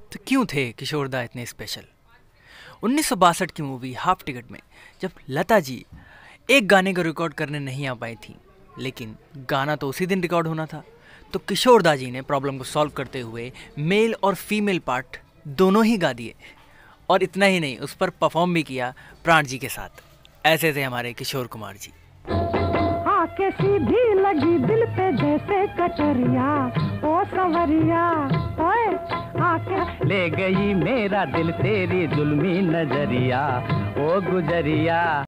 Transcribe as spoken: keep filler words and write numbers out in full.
तो क्यों थे किशोर दा इतने स्पेशल? उन्नीस सौ बासठ की मूवी हाफ टिकट में जब लता जी एक गाने को रिकॉर्ड करने नहीं आ पाई थी, लेकिन गाना तो उसी दिन रिकॉर्ड होना था, तो किशोर दा जी ने प्रॉब्लम को सॉल्व करते हुए मेल और फीमेल पार्ट दोनों ही गा दिए। और इतना ही नहीं, उस पर परफॉर्म भी किया प्राण जी के साथ। ऐसे थे हमारे किशोर कुमार जी। आके सीधी लगी दिल पे जैसे कटरिया, ओ सवरिया ओए आके ले गई मेरा दिल तेरी जुल्मी नजरिया, ओ गुजरिया।